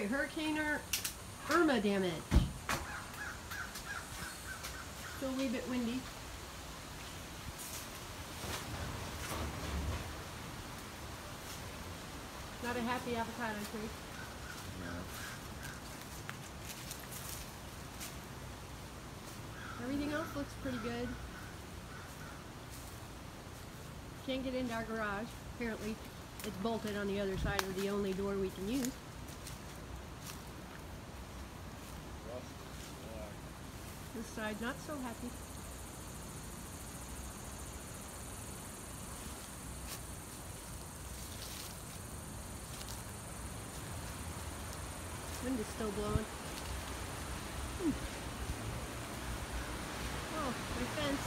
Alright, Hurricane Irma damage. Still a wee bit windy. Not a happy avocado tree. No. Everything else looks pretty good. Can't get into our garage. Apparently it's bolted on the other side of the only door we can use. This side not so happy. Wind is still blowing. Oh, my fence.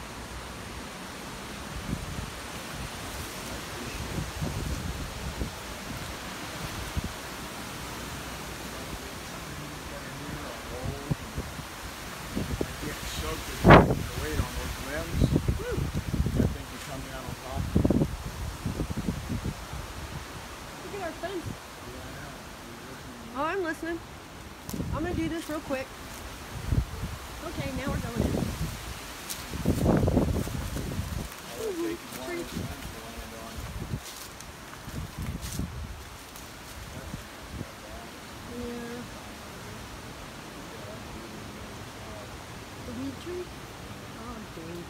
Get soaked with the weight on those limbs. That thing can come down on top. Look at our fence. Yeah, Oh, I'm listening. I'm gonna do this real quick. Okay, now we're going in. Tree. Yeah. The weed tree? Oh, dang.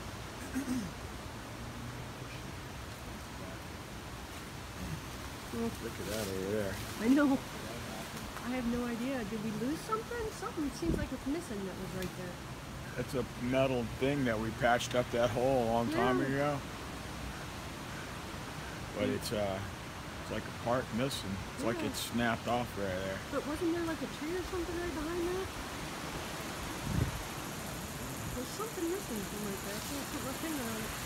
Well, Look at that over there. I know. I have no idea. Did we lose something? Something seems like it's missing that was right there. That's a metal thing that we patched up that hole a long time ago. But it's like a part missing. It's like it's snapped off right there. But wasn't there like a tree or something right behind that? There's something missing from right there. I can't put my finger on it.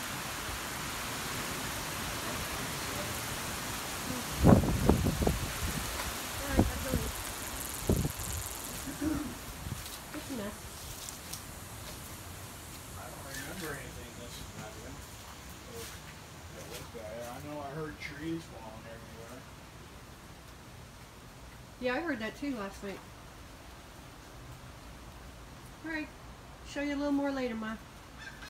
Alright, I'm going. It's a mess. I don't remember anything missing that way. I know I heard trees falling everywhere. Yeah, I heard that too last night. Alright, show you a little more later, Ma.